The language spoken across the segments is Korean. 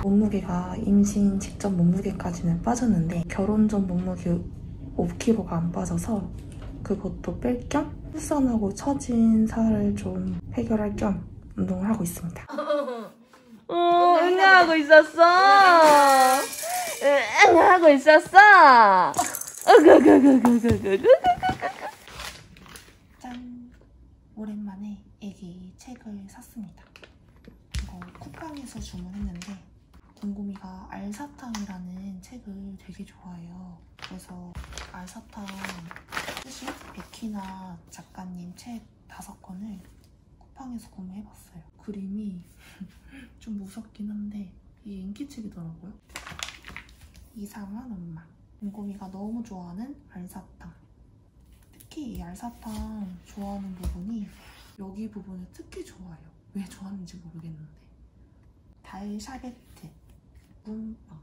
몸무게가 임신 직전 몸무게까지는 빠졌는데 결혼 전 몸무게 5kg가 안 빠져서 그것도 뺄 겸 출산하고 처진 살을 좀 해결할 겸 운동을 하고 있습니다. 응하고 있었어. 응하고 있었어. 짠! 오랜만에 애기 책을 샀습니다. 이거 쿠팡에서 주문했는데 곰곰이가 알사탕이라는 책을 되게 좋아해요. 그래서 알사탕 쓰신 백희나 작가님 책 5권을 쿠팡에서 구매해봤어요. 그림이 좀 무섭긴 한데 이게 인기책이더라고요. 이상한 엄마. 곰곰이가 너무 좋아하는 알사탕. 특히 이 알사탕 좋아하는 부분이 여기 부분이 특히 좋아요. 왜 좋아하는지 모르겠는데. 달샤베트, 문빵.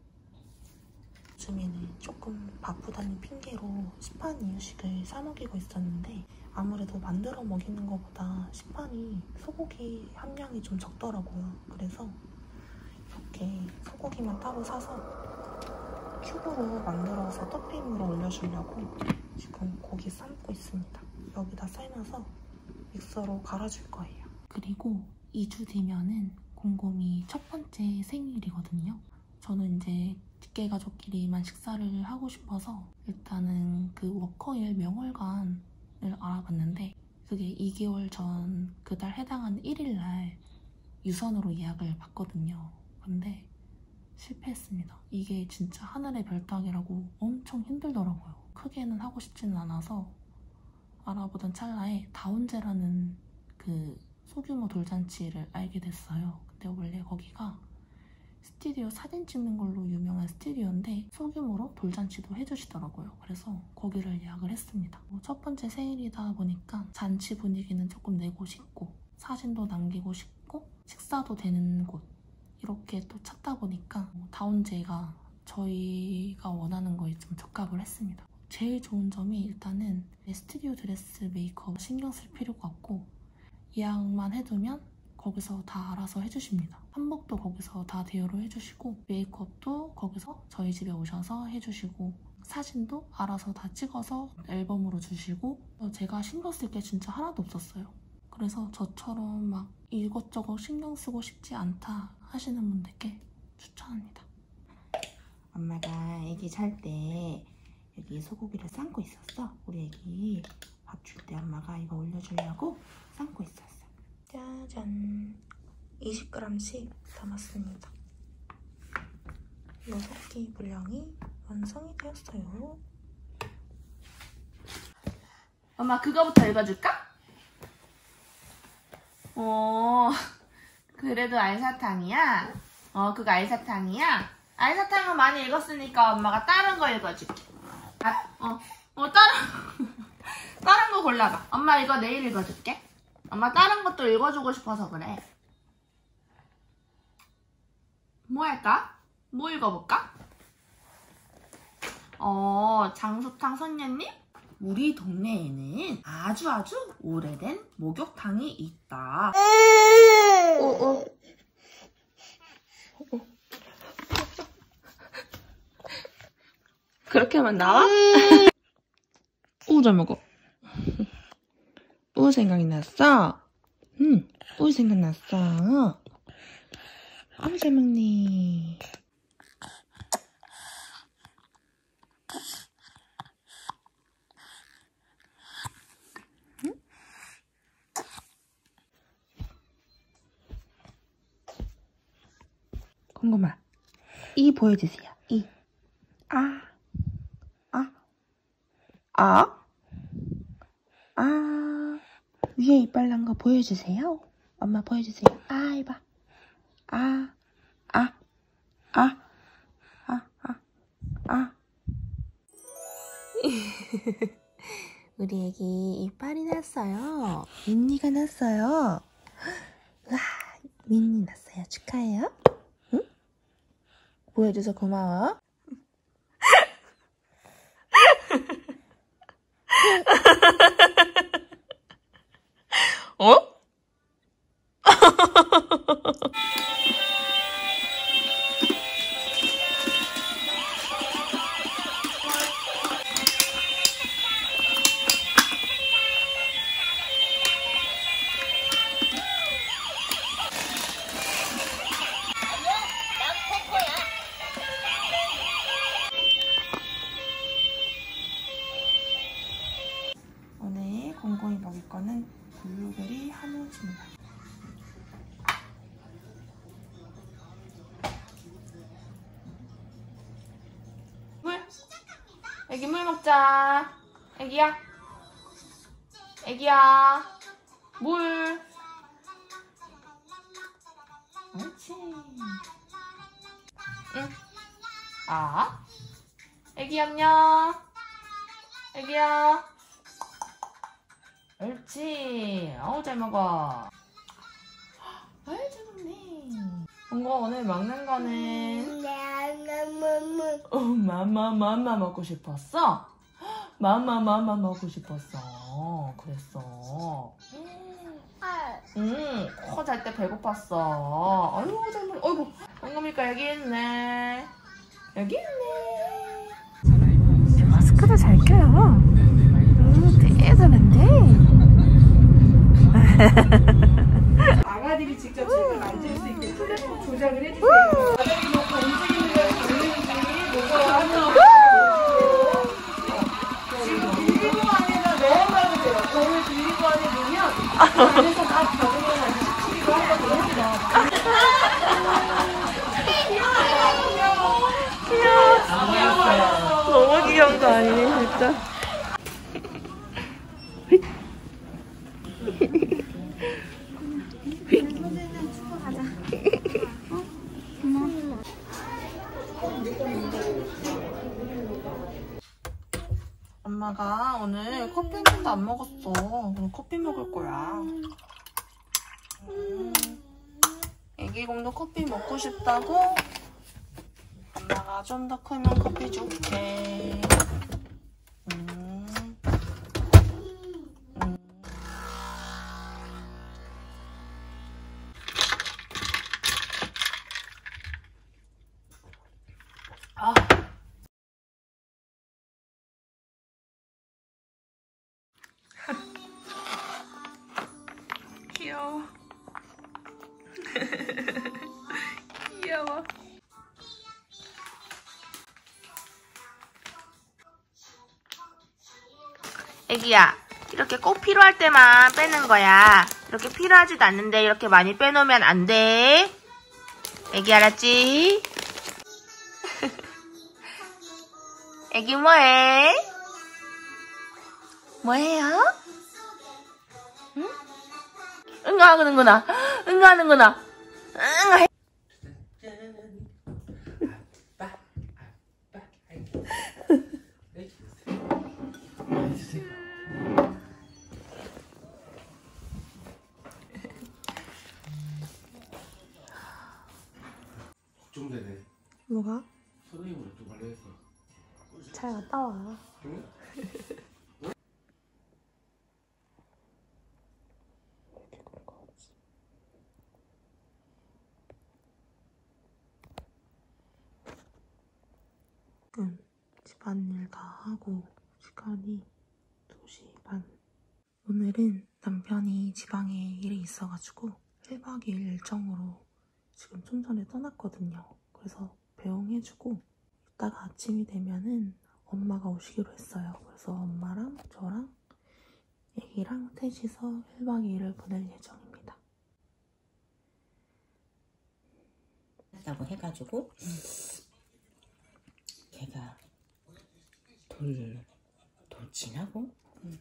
요즘에는 조금 바쁘다는 핑계로 시판 이유식을 사 먹이고 있었는데 아무래도 만들어 먹이는 것보다 시판이 소고기 함량이 좀 적더라고요. 그래서 이렇게 소고기만 따로 사서 큐브로 만들어서 토핑으로 올려주려고 지금 고기 삶고 있습니다. 여기다 삶아서 믹서로 갈아줄 거예요. 그리고 2주 뒤면은 곰곰이 첫 번째 생일이거든요. 저는 이제 직계가족끼리만 식사를 하고 싶어서 일단은 그 워커힐 명월관을 알아봤는데 그게 2개월 전 그달 해당하는 1일날 유선으로 예약을 받거든요. 근데 실패했습니다. 이게 진짜 하늘의 별 따기라고 엄청 힘들더라고요. 크게는 하고 싶지는 않아서 알아보던 찰나에 다운제라는 그 소규모 돌잔치를 알게 됐어요. 근데 원래 거기가 스튜디오 사진 찍는 걸로 유명한 스튜디오인데 소규모로 돌잔치도 해주시더라고요. 그래서 거기를 예약을 했습니다. 첫 번째 생일이다 보니까 잔치 분위기는 조금 내고 싶고 사진도 남기고 싶고 식사도 되는 곳 이렇게 또 찾다 보니까 다운제가 저희가 원하는 거에 좀 적합을 했습니다. 제일 좋은 점이 일단은 스튜디오 드레스 메이크업 신경 쓸 필요가 없고 예약만 해두면 거기서 다 알아서 해주십니다. 한복도 거기서 다 대여를 해주시고 메이크업도 거기서 저희 집에 오셔서 해주시고 사진도 알아서 다 찍어서 앨범으로 주시고 제가 신경 쓸 게 진짜 하나도 없었어요. 그래서 저처럼 막 이것저것 신경 쓰고 싶지 않다 하시는 분들께 추천합니다. 엄마가 애기 잘 때 여기 소고기를 삶고 있었어. 우리 애기 밥 줄 때 엄마가 이거 올려주려고 삶고 있었어. 짜잔! 20g씩 담았습니다. 6끼 분량이 완성이 되었어요. 엄마 그거부터 읽어줄까? 그래도 알사탕이야? 그거 알사탕이야? 알사탕은 많이 읽었으니까 엄마가 다른 거 읽어줄게. 다른 거 골라봐. 엄마 이거 내일 읽어줄게. 엄마 다른 것도 읽어주고 싶어서 그래. 뭐 할까? 뭐 읽어볼까? 장수탕 선녀님? 우리 동네에는 아주 오래된 목욕탕이 있다. 그렇게 하면 나와? 잘 먹어. 생각이 났어? 생각났어? 잘 먹네. 곰곰아, 이 보여주세요. 이. 위에 이빨 난 거 보여주세요. 엄마 보여주세요. 해봐. 우리 애기 이빨이 났어요. 민니가 났어요. 와, 민니 났어요. 축하해요. 응? 보여줘서 고마워. 애기 물 먹자. 애기야. 애기야. 물. 옳지. 응. 아. 애기 안녕. 애기야. 옳지. 어우 잘 먹어. 아유 잘 먹네. 뭔가 오늘 먹는 거는 마마 먹고 싶었어? 마마 먹고 싶었어. 그랬어. 코 잘 때 배고팠어. 아유 잘 먹어. 어이구 엉금이가 여기 있네. 여기 있네. 마스크도 잘 껴요. 되게 잘한데. 아가들이 직접 책을 만질 수 있게 플랫폼 조작을 해주세요. 바닥에 놓고 움직이는 걸 돌리는 중이 무서워하죠. 지금 빌리고 안에다 넣어놔도 돼요. 공을 빌리고 안에 넣으면 그 안에서 다 적응을 하지. 시키기도 하거든요. 너무 귀여운 거 아니니 진짜. 엄마가 오늘 커피 한 잔도 안 먹었어. 오늘 커피 먹을 거야. 애기공도 커피 먹고 싶다고? 엄마가 좀 더 크면 커피 줄게. 아. 귀여워. 귀여워. 애기야, 이렇게 꼭 필요할 때만 빼는 거야. 이렇게 필요하지도 않는데 이렇게 많이 빼놓으면 안 돼. 애기 알았지? 애기 뭐해? 뭐해요? 응? 응하는구나. 응하는구나. 응. 걱정되네. 뭐가? 선생님으로 또 말했어. 잘 갔다 와. 응? 집안일 다 하고 시간이 2시 반. 오늘은 남편이 지방에 일이 있어가지고 1박 2일 일정으로 지금 좀 전에 떠났거든요. 그래서 배웅해주고 이따가 아침이 되면은 엄마가 오시기로 했어요. 그래서 엄마랑 저랑 애기랑 셋이서 1박 2일을 보낼 예정입니다. 다고 해가지고 걔가 돌진하고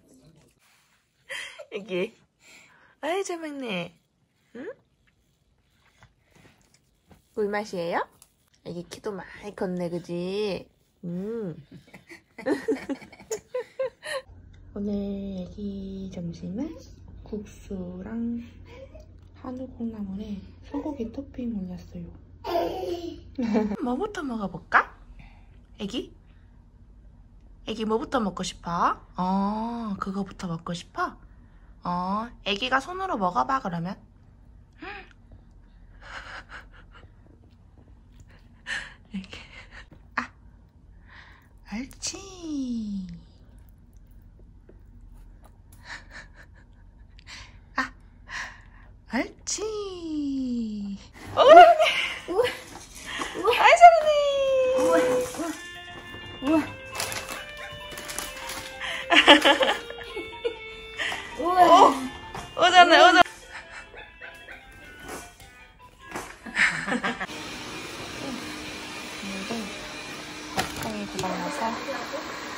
애기. 아이 잘 먹네. 응? 물 맛이에요? 애기 키도 많이 컸네, 그지? 오늘 애기 점심은 국수랑 한우 콩나물에 소고기 토핑 올렸어요. 뭐부터 먹어볼까? 애기? 애기 뭐부터 먹고 싶어? 그거부터 먹고 싶어? 애기가 손으로 먹어봐, 그러면. 애기. 아, 옳지. 아, 옳지. 아이, 잘하네. 오잖아, 오잖아. 오늘은 밥통이 고장나서